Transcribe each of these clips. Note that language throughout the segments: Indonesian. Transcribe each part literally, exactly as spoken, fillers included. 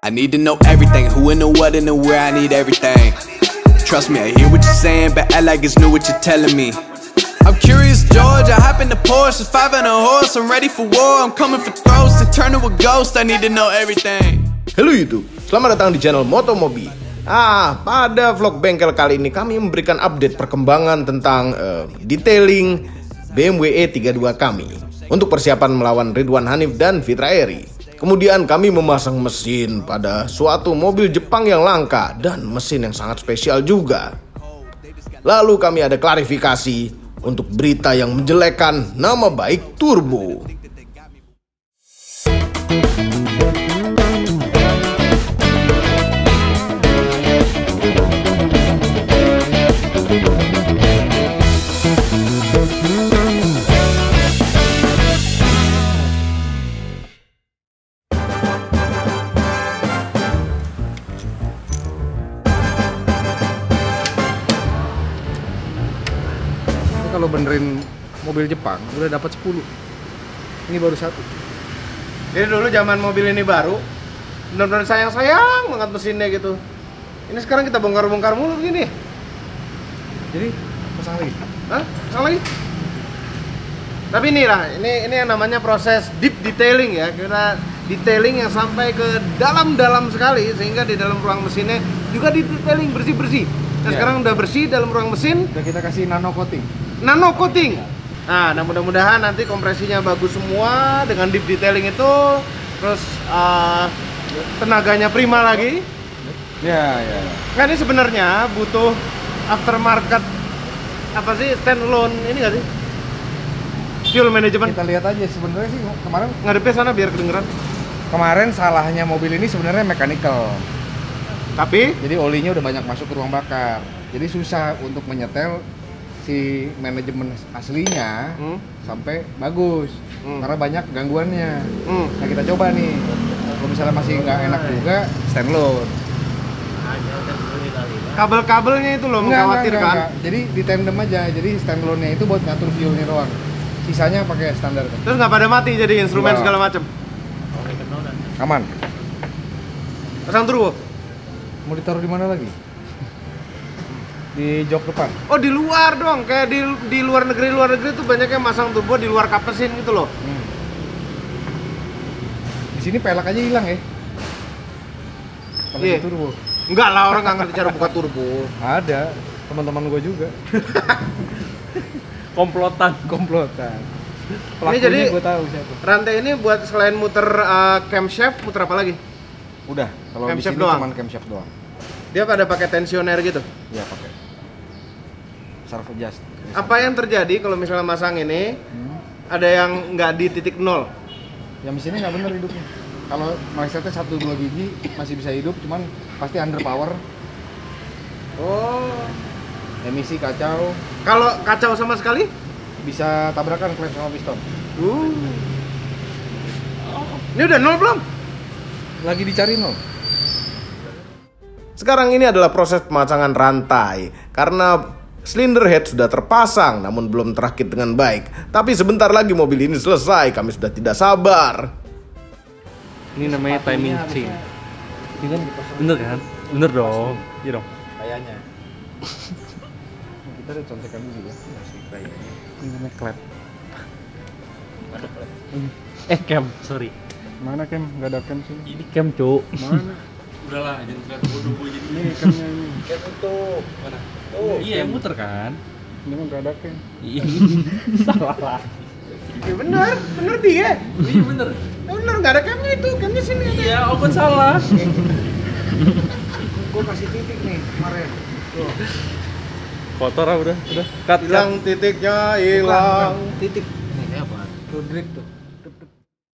I need to know everything, who and the what and the where, I need everything. Trust me, I hear what you're saying, but act like it's new what you're telling me. I'm curious, George, I hop in the Porsche, five and a horse, I'm ready for war, I'm coming for throats, and turn to a ghost, I need to know everything. Halo YouTube, selamat datang di channel Motomobi. Ah, pada vlog bengkel kali ini kami memberikan update perkembangan tentang uh, detailing B M W E tiga puluh dua kami untuk persiapan melawan Ridwan Hanif dan Fitra Eri. Kemudian kami memasang mesin pada suatu mobil Jepang yang langka dan mesin yang sangat spesial juga. Lalu kami ada klarifikasi untuk berita yang menjelekkan nama baik Turbo. Kalau benerin mobil Jepang udah dapat sepuluh. Ini baru satu. Jadi dulu zaman mobil ini baru, benar-benar sayang-sayang banget mesinnya gitu. Ini sekarang kita bongkar-bongkar mulu gini. Jadi pasang lagi. Hah? Pasang lagi? Tapi ini lah, ini ini yang namanya proses deep detailing ya. Kita detailing yang sampai ke dalam-dalam sekali sehingga di dalam ruang mesinnya juga di detailing bersih-bersih. Nah, ya. Sekarang udah bersih dalam ruang mesin. Udah kita kasih nano coating. Nano coating. Nah, nah mudah-mudahan nanti kompresinya bagus semua dengan deep detailing itu, terus uh, tenaganya prima lagi. Ya, ya. Kan ini sebenarnya butuh aftermarket apa sih, standalone ini nggak sih? Fuel management. Kita lihat aja sebenarnya sih kemarin Ngadepnya sana biar kedengeran. kemarin salahnya mobil ini sebenarnya mechanical. Tapi Jadi olinya udah banyak masuk ke ruang bakar. Jadi susah untuk menyetel si manajemen aslinya hmm, sampai bagus. Hmm. Karena banyak gangguannya. hmm. Nah, kita coba nih. Kalau misalnya masih nggak enak juga, standalone. kabel-kabelnya itu loh Enggak, mengkhawatirkan. enggak, enggak, enggak. Jadi di tandem aja. Jadi standalone-nya itu buat ngatur fuelnya doang. Sisanya pakai standar. Terus nggak pada mati jadi instrumen Enggak. segala macam. Aman. Pasang turbo. Mau ditaruh di mana lagi? Di jok depan. Oh, di luar dong. Kayak di di luar negeri luar negeri tuh banyak yang masang turbo di luar kap mesin gitu loh. Hmm. Di sini pelek aja hilang ya. Kalau Iya. di turbo. Enggak lah, orang nggak ngerti cara buka turbo. Ada. Teman-teman gue juga. Komplotan. Komplotan. Ini jadi gue tahu siapa. rantai ini buat selain muter uh, camshaft, muter apa lagi? Udah. Kalau di Camshaft sini doang? cuma camshaft doang. Dia pada pakai tensioner gitu. Iya pakai. Servo adjust. Apa yang terjadi kalau misalnya masang ini Hmm. ada yang nggak di titik nol? Yang mesinnya nggak bener hidupnya. Kalau melesetnya satu dua biji masih bisa hidup, cuman pasti under power, Oh. emisi kacau, Kalau kacau sama sekali? bisa tabrakan klep sama piston. Uh. Ini udah nol belum? Lagi dicari nol. Sekarang ini adalah proses pemasangan rantai karena silinder head sudah terpasang namun belum terakit dengan baik. Tapi sebentar lagi mobil ini selesai, kami sudah tidak sabar. Ini namanya timing chain. Ini kan bener kan? Bener dong. Iya dong. Kayaknya. Kita udah contekan dulu ya. Ini namanya klep. Eh cam, sorry. Mana cam? Nggak ada cam sini. Ini cam, Cuk. Mana? Udahlah, jangan kelihatan bodoh gue jadi. Ini camnya ini. Cam itu. Mana? Oh, Iya, yang muter kan? Ini mah nggak ada cam. Iya. Salah lah. Ya bener, bener dia. Iya bener. Ya bener, nggak ada camnya itu, camnya sini. Iya, aku kan salah. Gue kasih titik nih kemarin. Tuh. Kotor ah udah, udah. Cut, Hilang titiknya, hilang. Titik. Ini apa? Tuh drip tuh. Tup, tup.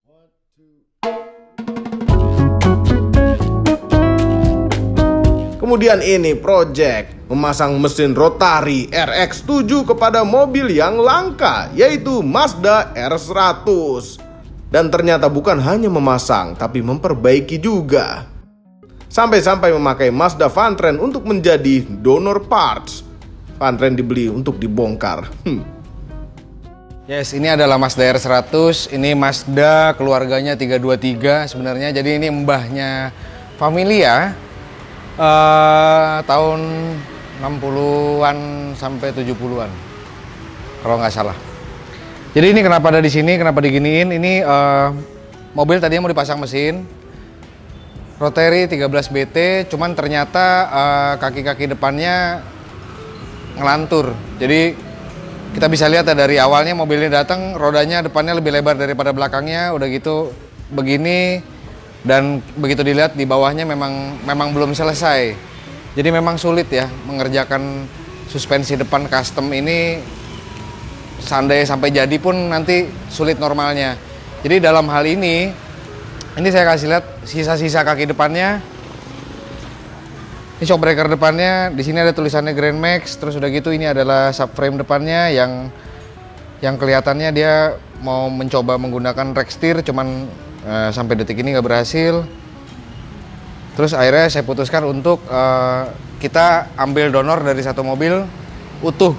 Kemudian ini project memasang mesin rotari R X tujuh kepada mobil yang langka, yaitu Mazda R seratus. Dan ternyata bukan hanya memasang, tapi memperbaiki juga. Sampai-sampai memakai Mazda Vantren untuk menjadi donor parts. Vantren dibeli untuk dibongkar. Hmm. Yes, ini adalah Mazda R seratus. Ini Mazda keluarganya tiga dua tiga sebenarnya. Jadi ini mbahnya Familia uh, tahun enam puluhan sampai tujuh puluhan kalau nggak salah. Jadi ini kenapa ada di sini, kenapa diginiin? Ini uh, mobil tadinya mau dipasang mesin rotary tiga belas B T, cuman ternyata kaki-kaki uh, depannya ngelantur. Jadi kita bisa lihat ya dari awalnya mobilnya datang, rodanya depannya lebih lebar daripada belakangnya, udah gitu begini, dan begitu dilihat di bawahnya memang memang belum selesai. Jadi memang sulit ya mengerjakan suspensi depan custom ini. Seandainya sampai jadi pun nanti sulit normalnya. Jadi dalam hal ini, ini saya kasih lihat sisa-sisa kaki depannya. Ini shockbreaker depannya, di sini ada tulisannya Grand Max. Terus udah gitu ini adalah subframe depannya yang yang kelihatannya dia mau mencoba menggunakan rack steer, cuman uh, sampai detik ini nggak berhasil. Terus akhirnya saya putuskan untuk uh, kita ambil donor dari satu mobil utuh.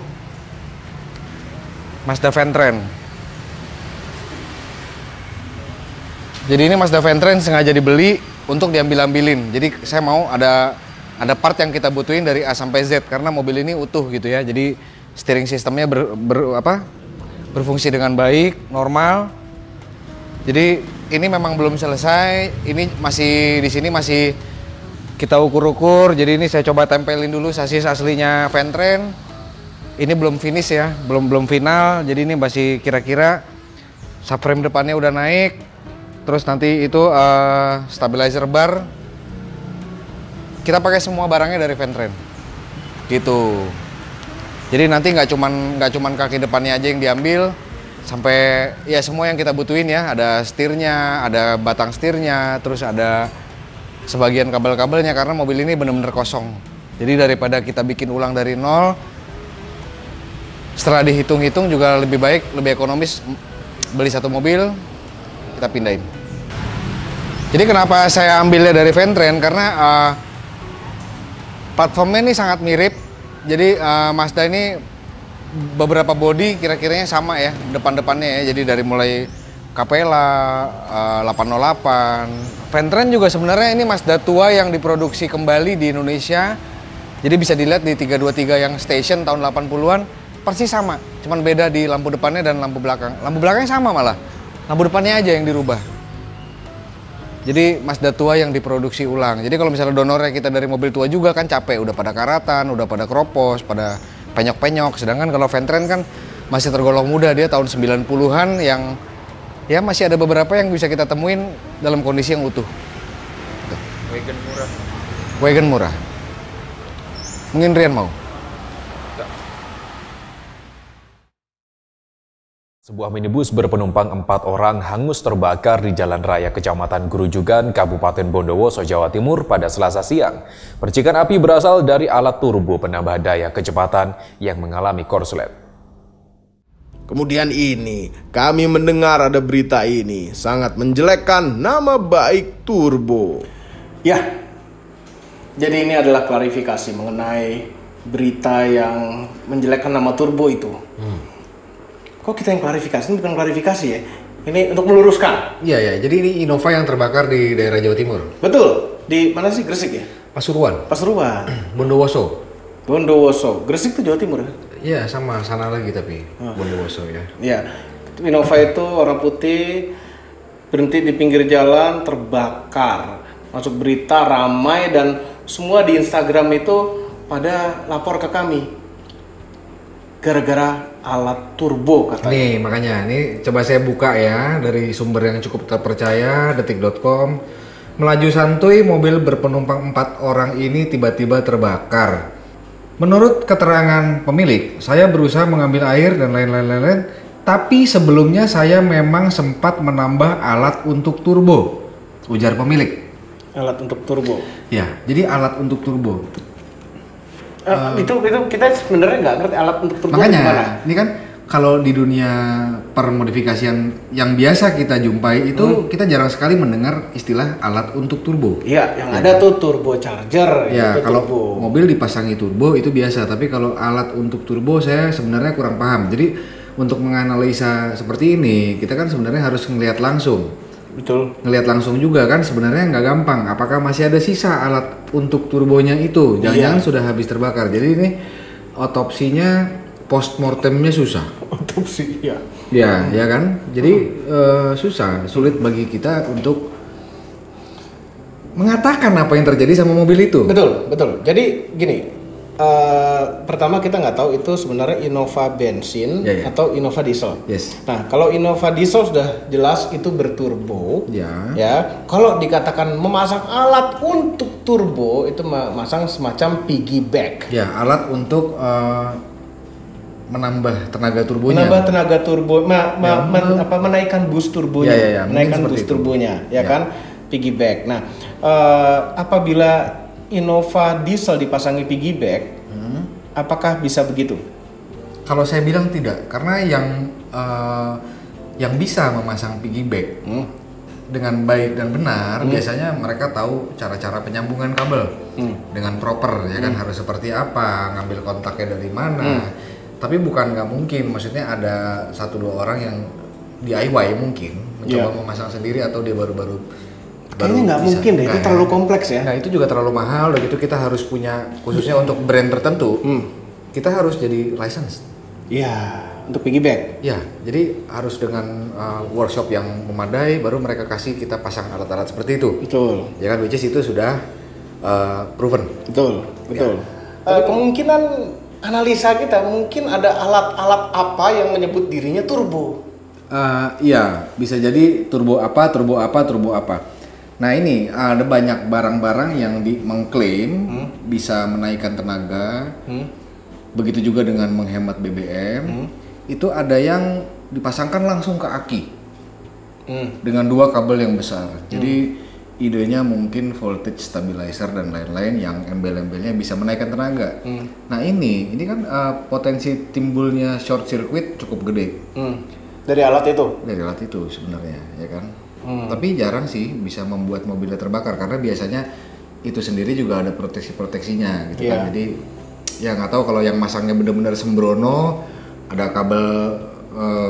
Mazda Ventren. Jadi ini Mazda Ventren sengaja dibeli untuk diambil-ambilin. Jadi saya mau ada ada part yang kita butuhin dari A sampai Z karena mobil ini utuh gitu ya. Jadi steering sistemnya ber, ber, apa, berfungsi dengan baik, normal. Jadi ini memang belum selesai. Ini masih di sini masih kita ukur-ukur. Jadi ini saya coba tempelin dulu sasis aslinya Ventren. Ini belum finish ya, belum belum final. Jadi ini masih kira-kira subframe depannya udah naik. Terus nanti itu uh, stabilizer bar. Kita pakai semua barangnya dari Ventren. Gitu. Jadi nanti nggak cuman nggak cuman kaki depannya aja yang diambil, sampai ya semua yang kita butuhin ya. Ada setirnya, ada batang setirnya, terus ada sebagian kabel-kabelnya karena mobil ini benar-benar kosong. Jadi daripada kita bikin ulang dari nol, setelah dihitung-hitung juga lebih baik, lebih ekonomis beli satu mobil, kita pindahin. Jadi kenapa saya ambilnya dari Ventren? Karena uh, platformnya ini sangat mirip. Jadi uh, Mazda ini beberapa body kira-kiranya sama ya, depan-depannya ya. Jadi dari mulai Capella, uh, delapan nol delapan. Ventren juga sebenarnya ini Mazda tua yang diproduksi kembali di Indonesia. Jadi bisa dilihat di tiga dua tiga yang station tahun delapan puluhan. Persis sama, cuman beda di lampu depannya dan lampu belakang. Lampu belakangnya sama malah, lampu depannya aja yang dirubah. Jadi Mazda tua yang diproduksi ulang. Jadi kalau misalnya donornya kita dari mobil tua juga kan capek, udah pada karatan, udah pada kropos, pada penyok-penyok. Sedangkan kalau Ventren kan masih tergolong muda, dia tahun sembilan puluhan yang ya masih ada beberapa yang bisa kita temuin dalam kondisi yang utuh. Tuh. Wagon murah. Wagon murah. Mungkin Rian mau? Sebuah minibus berpenumpang empat orang hangus terbakar di Jalan Raya Kecamatan Grujugan, Kabupaten Bondowoso, Jawa Timur pada Selasa siang. Percikan api berasal dari alat turbo penambah daya kecepatan yang mengalami korslet. Kemudian ini, kami mendengar ada berita ini sangat menjelekkan nama baik turbo. Ya, jadi ini adalah klarifikasi mengenai berita yang menjelekkan nama turbo itu. Hmm. Kok kita yang klarifikasi? Ini bukan klarifikasi ya. Ini untuk meluruskan. Iya ya. Jadi ini Innova yang terbakar di daerah Jawa Timur. Betul. Di mana sih? Gresik ya? Pasuruan. Pasuruan. Bondowoso. Bondowoso. Gresik itu Jawa Timur ya? Iya sama sana lagi tapi oh. Bondowoso ya. Iya. Innova itu warna putih, berhenti di pinggir jalan, terbakar. Masuk berita ramai dan semua di Instagram itu pada lapor ke kami. Gara-gara alat turbo katanya. Nih makanya, ini coba saya buka ya dari sumber yang cukup terpercaya, detik dot com. Melaju santuy, mobil berpenumpang empat orang ini tiba-tiba terbakar. Menurut keterangan pemilik, saya berusaha mengambil air dan lain-lain, tapi sebelumnya saya memang sempat menambah alat untuk turbo, ujar pemilik. Alat untuk turbo? Ya, jadi alat untuk turbo. Uh, itu itu kita sebenarnya nggak ngerti alat untuk turbo makanya gimana? Ini kan kalau di dunia permodifikasian yang biasa kita jumpai itu hmm. kita jarang sekali mendengar istilah alat untuk turbo. Iya, yang ya. ada tuh turbo charger. Ya, kalau turbo. mobil dipasangi turbo itu biasa, tapi kalau alat untuk turbo saya sebenarnya kurang paham. Jadi untuk menganalisa seperti ini kita kan sebenarnya harus ngelihat langsung Betul. Ngelihat langsung juga kan sebenarnya nggak gampang. Apakah masih ada sisa alat untuk turbonya itu? Jangan-jangan Iya. sudah habis terbakar. Jadi ini otopsinya, postmortemnya susah. Otopsi ya. Ya, ya kan. Jadi eh, susah, sulit bagi kita untuk mengatakan apa yang terjadi sama mobil itu. Betul, betul. Jadi gini, eh, pertama kita nggak tahu itu sebenarnya Innova bensin Ya, ya. atau Innova diesel. Yes. Nah, kalau Innova diesel sudah jelas itu berturbo. Ya. Ya, kalau dikatakan memasang alat untuk turbo itu memasang semacam piggyback. Ya, alat untuk eh, menambah tenaga turbonya. Menambah tenaga turbo, ma- ma- Ya, men- men- apa, menaikkan boost turbonya, Ya, ya, ya, mungkin menaikkan seperti boost itu. turbonya, ya, Ya. kan, piggyback. Nah, eh, apabila Innova diesel dipasangi piggyback, Hmm. apakah bisa begitu? Kalau saya bilang tidak, karena yang eh, yang bisa memasang piggyback Hmm. dengan baik dan benar, biasanya mereka tahu cara-cara penyambungan kabel Hmm. dengan proper, ya kan, harus seperti apa, ngambil kontaknya dari mana. Tapi bukan nggak mungkin, maksudnya ada satu dua orang yang D I Y mungkin mencoba Iya. memasang sendiri atau dia baru-baru Kayaknya nggak mungkin deh, itu terlalu kompleks ya. Nah itu juga terlalu mahal, udah gitu kita harus punya, khususnya untuk brand tertentu, Hmm. kita harus jadi license. Iya, untuk piggyback. Ya, jadi harus dengan uh, workshop yang memadai, baru mereka kasih kita pasang alat-alat seperti itu. Betul, Ya kan, which is itu sudah uh, proven. betul, betul. Eh, kemungkinan analisa kita mungkin ada alat-alat apa yang menyebut dirinya turbo. Uh, iya, bisa jadi turbo apa, turbo apa, turbo apa. Nah ini ada banyak barang-barang yang di mengklaim Hmm. bisa menaikkan tenaga, Hmm. begitu juga dengan menghemat B B M. Hmm. Itu ada yang dipasangkan langsung ke aki Hmm. dengan dua kabel yang besar. Jadi idenya mungkin voltage stabilizer dan lain-lain yang embel-embelnya bisa menaikkan tenaga. Hmm. Nah ini, ini kan uh, potensi timbulnya short circuit cukup gede Hmm. Dari alat itu. dari alat itu sebenarnya, ya kan. Hmm. Tapi jarang sih bisa membuat mobilnya terbakar karena biasanya itu sendiri juga ada proteksi-proteksinya gitu Iya. kan. Jadi ya nggak tahu kalau yang masangnya benar-benar sembrono, ada kabel eh,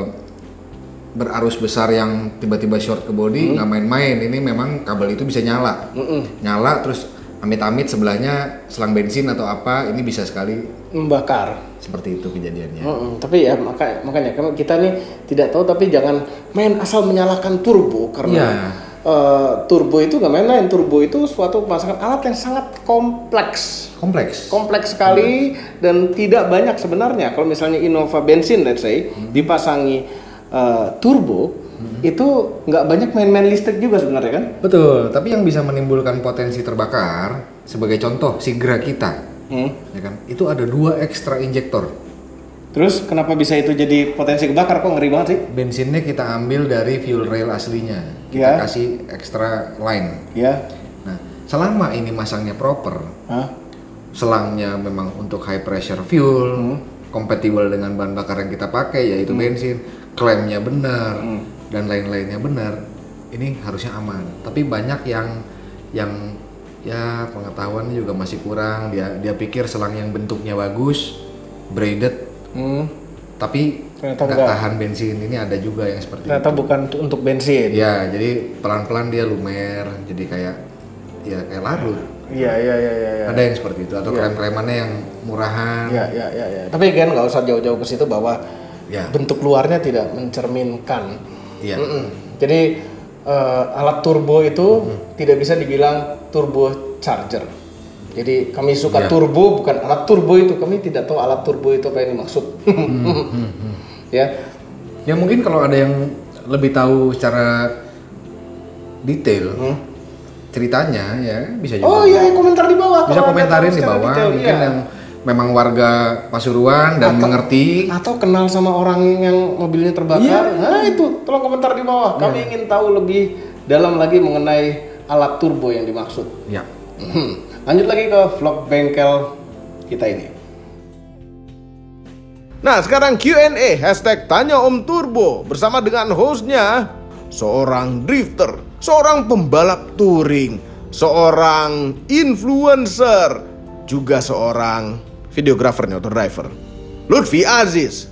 berarus besar yang tiba-tiba short ke body, nggak main-main. Ini memang kabel itu bisa nyala, Mm-mm. nyala terus amit-amit sebelahnya selang bensin atau apa, ini bisa sekali Membakar. seperti itu kejadiannya. Mm-mm. Tapi ya maka, makanya kan kita nih tidak tahu, tapi jangan main asal menyalakan turbo karena Iya. eh, turbo itu nggak main-main. Turbo itu suatu pemasangan alat yang sangat kompleks. Kompleks. Kompleks sekali dan tidak banyak sebenarnya. Kalau misalnya Innova bensin, let's say, dipasangi eh, turbo, itu nggak banyak main-main listrik juga sebenarnya kan? Betul, tapi yang bisa menimbulkan potensi terbakar, sebagai contoh Sigra kita, Hmm. ya kan, itu ada dua ekstra injektor. Terus kenapa bisa itu jadi potensi kebakar? Kok ngeri banget sih? Bensinnya kita ambil dari fuel rail aslinya, kita Ya. kasih extra line. Ya. Nah, selama ini masangnya proper, Hah? selangnya memang untuk high pressure fuel, Hmm. kompatibel dengan bahan bakar yang kita pakai yaitu bensin, klaimnya benar Hmm. dan lain-lainnya benar, ini harusnya aman. Tapi banyak yang yang ya pengetahuannya juga masih kurang. Dia dia pikir selang yang bentuknya bagus, braided, Hmm. tapi Ternyata nggak enggak. tahan bensin. Ini ada juga yang seperti Ternyata itu. bukan t- untuk bensin. Ya, jadi pelan-pelan dia lumer, jadi kayak ya kayak larut. Iya, iya, iya, iya. Ya. Ada yang seperti itu atau Iya. krem-kremannya yang murahan. Iya, iya, iya, ya. Tapi kan nggak usah jauh-jauh ke situ bahwa Ya. bentuk luarnya tidak mencerminkan. Iya. Mm-mm. Jadi eh, alat turbo itu tidak bisa dibilang turbo charger. Jadi kami suka Iya. turbo, bukan alat turbo itu. Kami tidak tahu alat turbo itu apa yang dimaksud. Ya, Ya mungkin kalau ada yang lebih tahu secara detail Hmm. ceritanya ya bisa juga. oh iya, komentar di bawah. Bisa Kalau Anda komentarin tahu di secara bawah. detail, Mungkin iya. yang memang warga Pasuruan dan Atau- mengerti. Atau kenal sama orang yang mobilnya terbakar. Iya. Nah itu, tolong komentar di bawah. Kami ingin tahu lebih dalam lagi mengenai alat turbo yang dimaksud. Ya. Hmm. Lanjut lagi ke vlog bengkel kita ini. Nah sekarang Q and A hashtag Tanya Om Turbo bersama dengan hostnya seorang drifter, seorang pembalap touring, seorang influencer, juga seorang videografer nih, auto driver, Lutfi Aziz.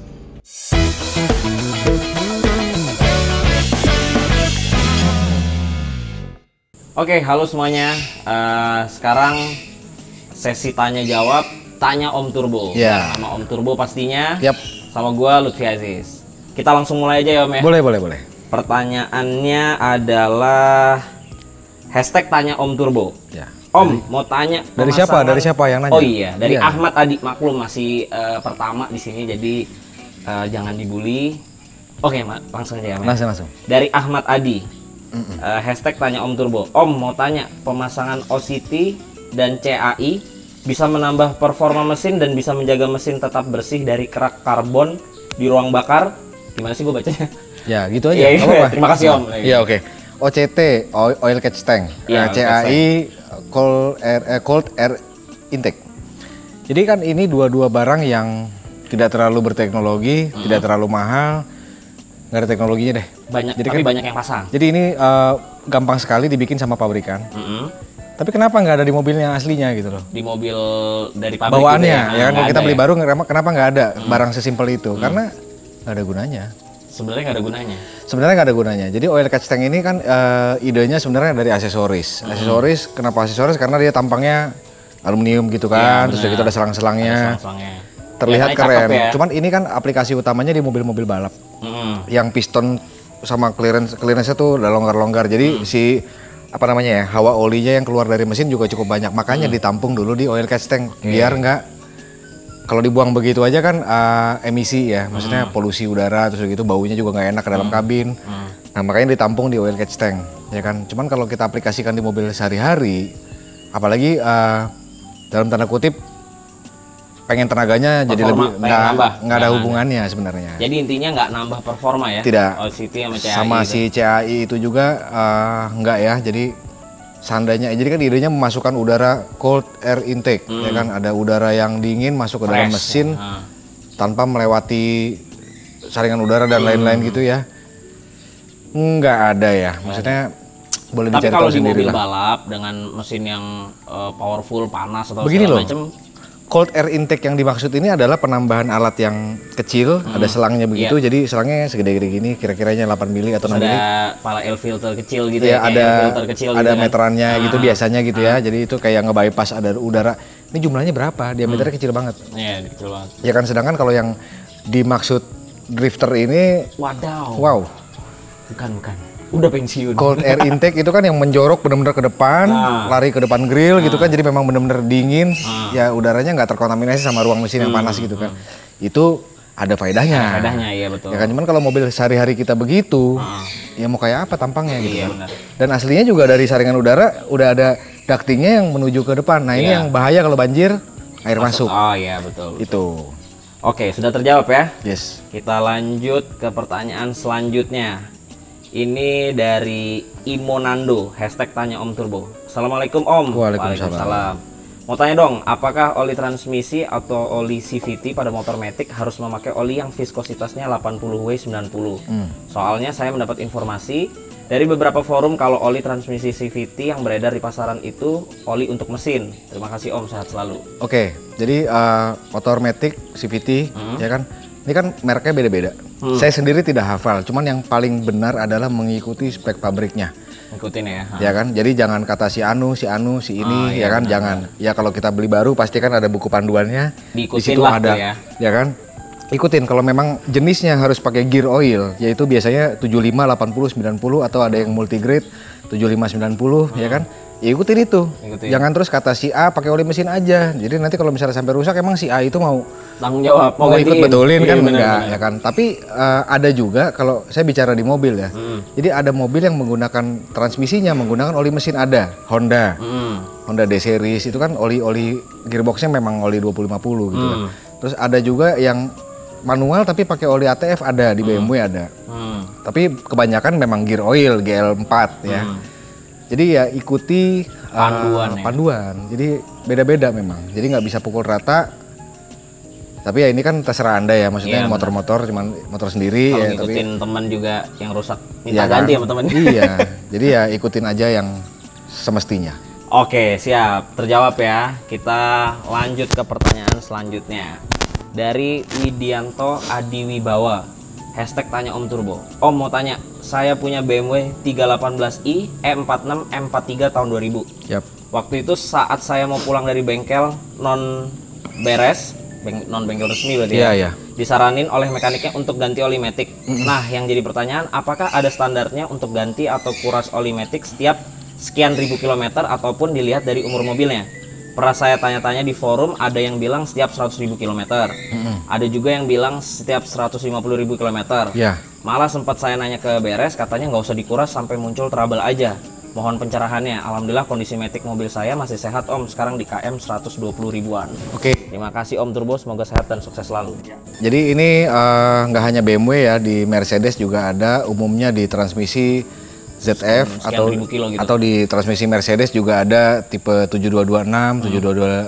Oke, halo semuanya. Uh, sekarang sesi tanya jawab, tanya Om Turbo. Ya. Sama Om Turbo pastinya. Yap. Sama gua Lutfi Aziz. Kita langsung mulai aja ya Om ya. Boleh, boleh, boleh. Pertanyaannya adalah hashtag tanya Om Turbo. Ya. Om, mau tanya Dari siapa? Dari siapa yang nanya? Oh iya, dari Iya. Ahmad Adi. Maklum masih uh, pertama di sini, jadi uh, jangan dibully. Oke, Mak, langsung aja ya, Mak. Langsung, langsung. Dari Ahmad Adi. Uh, hashtag tanya Om Turbo. Om mau tanya, pemasangan O C T dan C A I bisa menambah performa mesin dan bisa menjaga mesin tetap bersih dari kerak karbon di ruang bakar. Gimana sih gue bacanya? Ya, gitu aja. Iya, Nggak apa-apa. terima kasih, Om. Iya, oke. O C T, oil, oil catch tank. Iya, Nah, C A I, cold air, eh, cold air intake. Jadi kan ini dua-dua barang yang tidak terlalu berteknologi, Hmm. tidak terlalu mahal, nggak ada teknologinya deh. Banyak, Jadi tapi kan- banyak yang pasang. Jadi ini eh, gampang sekali dibikin sama pabrikan. Mm-mm. Tapi kenapa nggak ada di mobil yang aslinya gitu loh? Di mobil dari pabrik Bawaannya, gitu ya kan kalau Nggak kita ada beli ya? baru kenapa kenapa nggak ada barang sesimpel itu? Karena nggak ada gunanya. Sebenarnya nggak ada gunanya. Sebenarnya nggak ada gunanya. Jadi oil catch tank ini kan eh, idenya sebenarnya dari aksesoris. Hmm. Aksesoris, kenapa aksesoris? Karena dia tampangnya aluminium gitu kan, Iya, terus benar. gitu ada selang-selangnya, Ada selang-selangnya. terlihat Kelihatannya keren. cakep ya. Cuman ini kan aplikasi utamanya di mobil-mobil balap, Mm-mm. yang piston sama clearance clearance-nya tuh udah longgar-longgar. Jadi Hmm. si apa namanya ya, hawa olinya yang keluar dari mesin juga cukup banyak. Hmm. Makanya ditampung dulu di oil catch tank biar nggak, kalau dibuang begitu aja kan eh, emisi ya, maksudnya polusi udara terus gitu, baunya juga nggak enak ke dalam kabin. Nah makanya ditampung di oil catch tank, ya kan. Cuman kalau kita aplikasikan di mobil sehari-hari, apalagi eh, dalam tanda kutip pengen tenaganya jadi Performa, lebih pengen nggak nambah. nggak ada Nggak hubungannya sebenarnya. Jadi intinya nggak nambah performa ya? Tidak. O C T sama C A I Sama gitu. si C A I itu juga eh, nggak ya. Jadi seandainya, jadi kan idenya memasukkan udara cold air intake, ya kan, ada udara yang dingin masuk ke dalam Fresh, mesin ya. Ah. tanpa melewati saringan udara dan lain-lain gitu ya. Nggak ada ya, maksudnya boleh Tapi dicari kalau tahu di sendiri mobil lah. balap dengan mesin yang eh, powerful, panas atau Begini segala loh. macam, Cold air intake yang dimaksud ini adalah penambahan alat yang kecil, ada selangnya begitu, jadi selangnya segede-gede gini, kira-kiranya delapan mili atau enam ada mili. pala air filter kecil gitu Ya, ya, kayak ada air filter kecil ada gitu kan. meterannya gitu Ah. biasanya gitu ya. Jadi itu kayak nge-bypass ada udara. Ini jumlahnya berapa? Diameternya kecil banget. Iya, kecil banget. Ya kan, sedangkan kalau yang dimaksud drifter ini, Wadaw. wow, Bukan, bukan. Udah pensiun. cold air intake itu kan yang menjorok benar-benar ke depan, Nah. lari ke depan grill gitu kan. Jadi memang benar-benar dingin, ya udaranya nggak terkontaminasi sama ruang mesin yang panas gitu kan. Itu ada faedahnya. Faedahnya, iya betul. Ya kan, cuman kalau mobil sehari-hari kita begitu, ya mau kayak apa tampangnya gitu Iya, kan. benar. Dan aslinya juga dari saringan udara udah ada ductingnya yang menuju ke depan. Nah ini Iya. yang bahaya kalau banjir, air masuk. Oh iya, betul. Itu. Oke, sudah terjawab ya. Yes. Kita lanjut ke pertanyaan selanjutnya. Ini dari Imonando, hashtag tanya Om Turbo. Assalamualaikum Om. Waalaikumsalam. Mau tanya dong, apakah oli transmisi atau oli C V T pada motor matic harus memakai oli yang viskositasnya delapan puluh W sembilan puluh? Hmm. Soalnya saya mendapat informasi dari beberapa forum kalau oli transmisi C V T yang beredar di pasaran itu oli untuk mesin. Terima kasih Om, sehat selalu. Oke, jadi eh, motor matic C V T, ya kan, ini kan mereknya beda-beda. Saya sendiri tidak hafal, cuman yang paling benar adalah mengikuti spek pabriknya. Ikutin ya. Ya kan, jadi jangan kata si Anu, si Anu, si ini, Oh, iya, ya kan, benar, jangan. Ya kalau kita beli baru pasti kan ada buku panduannya, di Diikutin situ lah ada, tuh ya. ya kan. Ikutin kalau memang jenisnya harus pakai gear oil, yaitu biasanya tujuh puluh lima, delapan puluh, sembilan puluh atau ada yang multigrade tujuh puluh lima, sembilan puluh, ya kan. Ya ikutin itu. Ikutin. Jangan terus kata si A pakai oli mesin aja. Jadi nanti kalau misalnya sampai rusak emang si A itu mau Tanggung jawab, mau ikut gantiin. betulin kan Iya, benar, enggak benar. ya kan. Tapi eh, ada juga kalau saya bicara di mobil ya. Jadi ada mobil yang menggunakan transmisinya menggunakan oli mesin ada Honda. Hmm. Honda D series itu kan oli-oli gearboxnya memang oli dua puluh lima puluh gitu kan. Terus ada juga yang manual tapi pakai oli A T F ada di B M W ada. Hmm. Tapi kebanyakan memang gear oil G L empat ya. Jadi ya ikuti uh, Panduan ya. panduan. Jadi beda-beda memang. Jadi nggak bisa pukul rata. Tapi ya ini kan terserah Anda ya, maksudnya Iya, motor-motor cuman motor sendiri Kalau ya, ngikutin teman juga yang rusak minta Iya kan? ganti sama temen. Iya. Jadi ya ikutin aja yang semestinya. Oke, siap. Terjawab ya. Kita lanjut ke pertanyaan selanjutnya. Dari Widianto Adiwibawa. Hashtag tanya Om Turbo. Om mau tanya, saya punya B M W tiga delapan belas i E empat enam M empat tiga tahun dua ribu. Yap. Waktu itu saat saya mau pulang dari bengkel non beres, beng, non bengkel resmi berarti Iya, ya. iya. Disaranin oleh mekaniknya untuk ganti oli matic. Nah, yang jadi pertanyaan, apakah ada standarnya untuk ganti atau kuras oli matic setiap sekian ribu kilometer ataupun dilihat dari umur mobilnya? Pernah saya tanya-tanya di forum, ada yang bilang setiap seratus ribu kilometer. Ada juga yang bilang setiap seratus lima puluh ribu kilometer. Ya. Malah sempat saya nanya ke beres, katanya nggak usah dikuras sampai muncul trouble aja. Mohon pencerahannya. Alhamdulillah kondisi matic mobil saya masih sehat Om, sekarang di K M seratus dua puluh ribuan. Oke. Terima kasih Om Turbo, semoga sehat dan sukses selalu. Jadi ini eh, nggak hanya B M W ya, di Mercedes juga ada, umumnya di transmisi Z F Sekian atau ribu kilo gitu. atau di transmisi Mercedes juga ada tipe tujuh dua dua enam, tujuh dua dua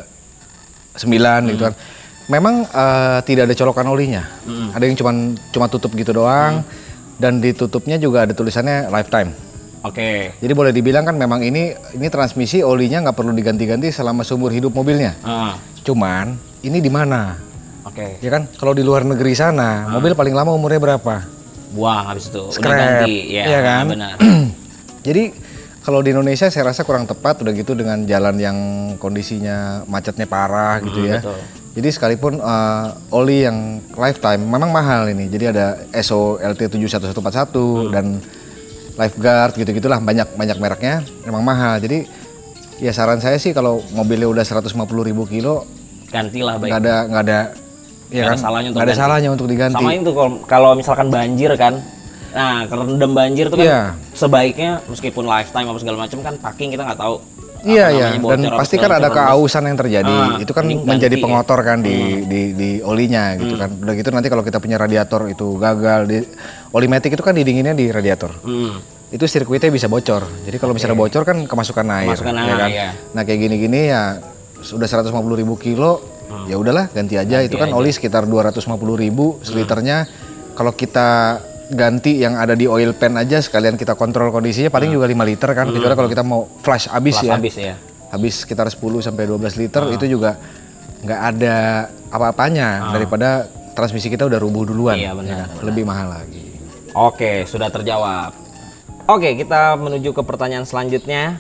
sembilan gitu kan. Memang eh, tidak ada colokan olinya. Ada yang cuma cuma tutup gitu doang, dan di tutupnya juga ada tulisannya lifetime. Oke. Jadi boleh dibilang kan memang ini ini transmisi olinya nggak perlu diganti-ganti selama seumur hidup mobilnya. Ah, Cuman ini di mana? Oke. Ya kan, kalau di luar negeri sana, mobil paling lama umurnya berapa? Buang habis itu. Udah Scrap, ganti. Ya, iya kan? benar. Jadi kalau di Indonesia saya rasa kurang tepat udah gitu dengan jalan yang kondisinya macetnya parah gitu ya. betul. Jadi sekalipun eh, oli yang lifetime memang mahal ini. Jadi ada S O L T tujuh satu satu empat satu dan Lifeguard gitu-gitulah, banyak banyak mereknya, memang mahal. Jadi ya saran saya sih kalau mobilnya udah seratus lima puluh ribu kilo, Gantilah baik. nggak ada nggak ada ya Nggak kan ada salahnya untuk nggak ada ganti. salahnya untuk diganti. Sama itu kalau kalau misalkan banjir kan. Nah, kerendam banjir tuh kan Iya. sebaiknya meskipun lifetime apa segala macam kan packing kita nggak tahu. Iya apa iya, namanya, bocor dan apa pasti segala kan ada macam, keausan yang terjadi. Ah, itu kan mending menjadi ganti, pengotor kan di, Hmm. di di olinya gitu kan. Udah gitu nanti kalau kita punya radiator itu gagal, di oli matic itu kan didinginnya di radiator. Hmm. Itu sirkuitnya bisa bocor. Jadi kalau misalnya bocor kan kemasukan air. Kemasukan ya air, kan? iya. Nah kayak gini-gini ya sudah seratus lima puluh ribu kilo, ya udahlah ganti aja. Ganti itu kan aja. oli sekitar dua ratus lima puluh ribu seliternya. Kalau kita ganti yang ada di oil pan aja sekalian kita kontrol kondisinya paling juga lima liter kan. Kecuali kalau kita mau flash habis Kelas ya. habis ya. Habis sekitar sepuluh sampai dua belas liter itu juga nggak ada apa-apanya daripada transmisi kita udah rubuh duluan. Iya, benar, ya kan? benar. Lebih mahal lagi. Oke, sudah terjawab. Oke, kita menuju ke pertanyaan selanjutnya.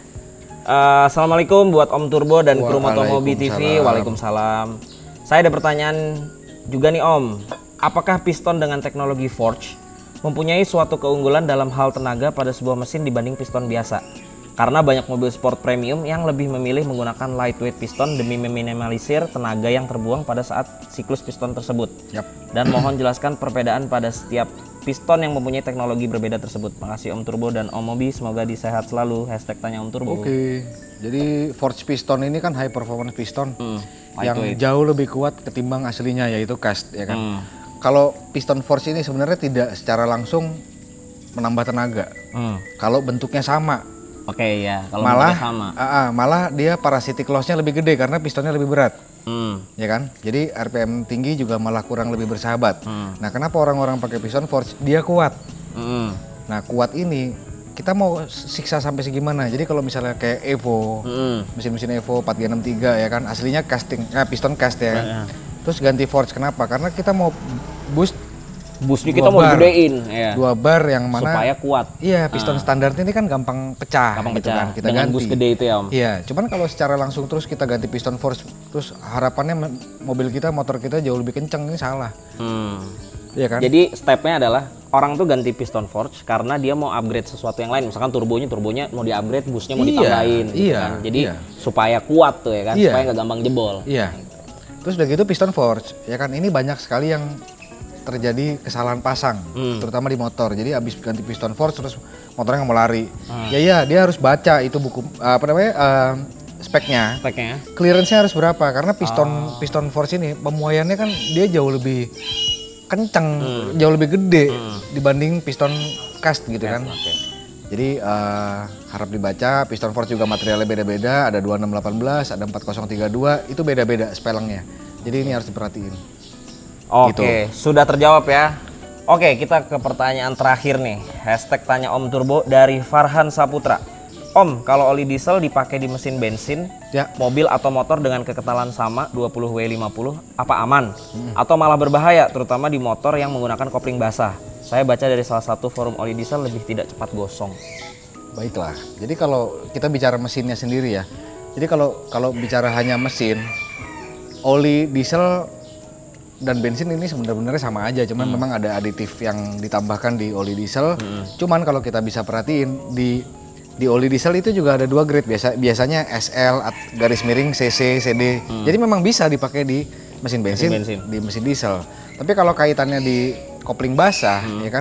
Eh, Assalamualaikum buat Om Turbo dan kru Motomobi T V. Waalaikumsalam. Saya ada pertanyaan juga nih Om. Apakah piston dengan teknologi forge mempunyai suatu keunggulan dalam hal tenaga pada sebuah mesin dibanding piston biasa? Karena banyak mobil sport premium yang lebih memilih menggunakan lightweight piston demi meminimalisir tenaga yang terbuang pada saat siklus piston tersebut. Yap. Dan mohon jelaskan perbedaan pada setiap piston yang mempunyai teknologi berbeda tersebut. Makasih Om Turbo dan Om Mobi, semoga disehat selalu. Hashtag tanya Om Turbo. Oke, jadi forged piston ini kan high performance piston Hmm, yang lightweight. jauh lebih kuat ketimbang aslinya yaitu cast ya kan. Hmm. Kalau piston forged ini sebenarnya tidak secara langsung menambah tenaga. Hmm. Kalau bentuknya sama, Oke ya, kalau malah bentuknya sama. ah, ah, malah dia parasitic loss-nya lebih gede karena pistonnya lebih berat. Hmm. Ya kan? Jadi R P M tinggi juga malah kurang lebih bersahabat. Hmm. Nah, kenapa orang-orang pakai piston forged? Dia kuat. Hmm. Nah, kuat ini kita mau siksa sampai segimana? Jadi kalau misalnya kayak Evo, Hmm. mesin-mesin Evo empat tiga enam tiga ya kan, aslinya casting, eh, piston cast ya kan. Ya. Terus ganti forge kenapa? Karena kita mau boost Busnya Dua kita mau bar. gedein ya. dua bar yang mana Supaya kuat. iya piston standar ini kan gampang pecah, Gampang gitu pecah. kan. Kita Dengan ganti. bus gede itu ya Om. Iya, cuman kalau secara langsung terus kita ganti piston forge, terus harapannya me- mobil kita, motor kita jauh lebih kenceng, ini salah. Hmm. Iya kan? Jadi stepnya adalah orang tuh ganti piston forge karena dia mau upgrade sesuatu yang lain. Misalkan turbonya, turbonya mau di upgrade, busnya mau Iya, ditambahin. gitu iya, kan. Jadi iya. supaya kuat tuh ya kan, Iya. supaya nggak gampang jebol. Iya. Terus udah gitu piston forge, ya kan ini banyak sekali yang terjadi kesalahan pasang, Hmm. terutama di motor. Jadi abis ganti piston forge terus motornya nggak mau lari. Hmm. Ya iya, dia harus baca itu buku apa namanya eh, speknya. Speknya. Clearance-nya harus berapa? Karena piston Oh. piston forge ini pemuaiannya kan dia jauh lebih kenceng, Hmm. jauh lebih gede dibanding piston cast gitu kan. Oke. Jadi eh, harap dibaca, piston forge juga materialnya beda-beda, ada dua enam satu delapan, ada empat nol tiga dua, itu beda-beda spellingnya. Jadi ini harus diperhatiin. Oke, sudah terjawab ya. Oke, kita ke pertanyaan terakhir nih. Hashtag tanya Om Turbo dari Farhan Saputra. Om, kalau oli diesel dipakai di mesin bensin, Ya. mobil atau motor dengan keketalan sama dua puluh watt lima puluh, apa aman? Atau malah berbahaya, terutama di motor yang menggunakan kopling basah? Saya baca dari salah satu forum oli diesel lebih tidak cepat gosong. Baiklah. Jadi kalau kita bicara mesinnya sendiri ya. Jadi kalau kalau bicara hanya mesin, oli diesel dan bensin ini sebenarnya sama aja, cuman hmm. memang ada aditif yang ditambahkan di oli diesel. Hmm. Cuman kalau kita bisa perhatiin di di oli diesel itu juga ada dua grade, biasa biasanya S L garis miring C C C D. Hmm. Jadi memang bisa dipakai di mesin bensin, mesin bensin, di mesin diesel. Tapi kalau kaitannya di kopling basah, hmm. ya kan,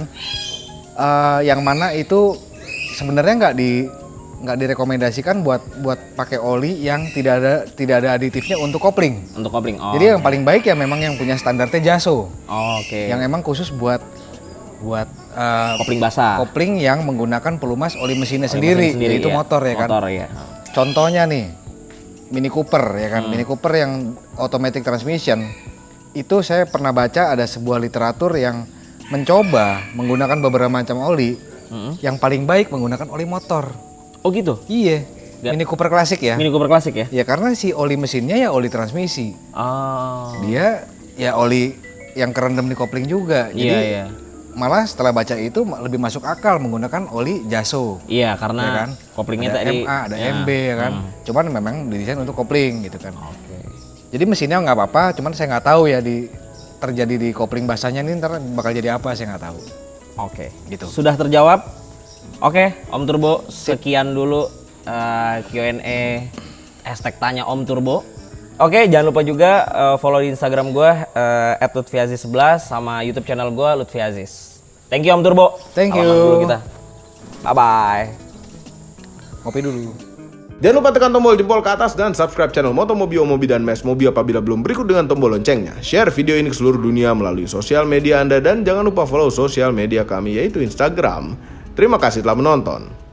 uh, yang mana itu sebenarnya nggak di nggak direkomendasikan buat buat pakai oli yang tidak ada tidak ada aditifnya untuk kopling. Untuk kopling. Oh, jadi okay. yang paling baik ya memang yang punya standarnya Jaso. Oh, Oke. Okay. Yang emang khusus buat buat uh, kopling basah. Kopling yang menggunakan pelumas oli mesinnya oli sendiri, mesin sendiri, yaitu ya. motor ya kan. Motor ya. Contohnya nih Mini Cooper ya kan. Hmm. Mini Cooper yang automatic transmission itu saya pernah baca ada sebuah literatur yang mencoba menggunakan beberapa macam oli. Hmm. Yang paling baik menggunakan oli motor. Oh gitu? Iya. Gak. Mini Cooper klasik ya. Mini Cooper klasik ya? Ya karena si oli mesinnya ya oli transmisi. Oh. Dia ya oli yang kerendam di kopling juga. Jadi iya, iya. malah setelah baca itu lebih masuk akal menggunakan oli Jaso. Iya karena ya kan? Koplingnya ada tadi M A, ada ya. M B ya kan. Hmm. Cuman memang didesain untuk kopling gitu kan. Oke. Okay. Jadi mesinnya nggak apa-apa, cuman saya nggak tahu ya di terjadi di kopling basahnya ini ntar bakal jadi apa saya nggak tahu. Oke. Okay. Gitu. Sudah terjawab? Oke, okay, Om Turbo, sekian dulu uh, Q and A hashtag tanya Om Turbo. Oke, okay, jangan lupa juga uh, follow di Instagram gue uh, at lutfi aziz sebelas sama YouTube channel gue Lutfi Aziz. Thank you Om Turbo. Thank you. Dulu kita. Bye bye. Ngopi dulu. Jangan lupa tekan tombol jempol ke atas dan subscribe channel Motomobi, Omobi, dan Mesmobi apabila belum, berikut dengan tombol loncengnya. Share video ini ke seluruh dunia melalui sosial media Anda dan jangan lupa follow sosial media kami yaitu Instagram. Terima kasih telah menonton.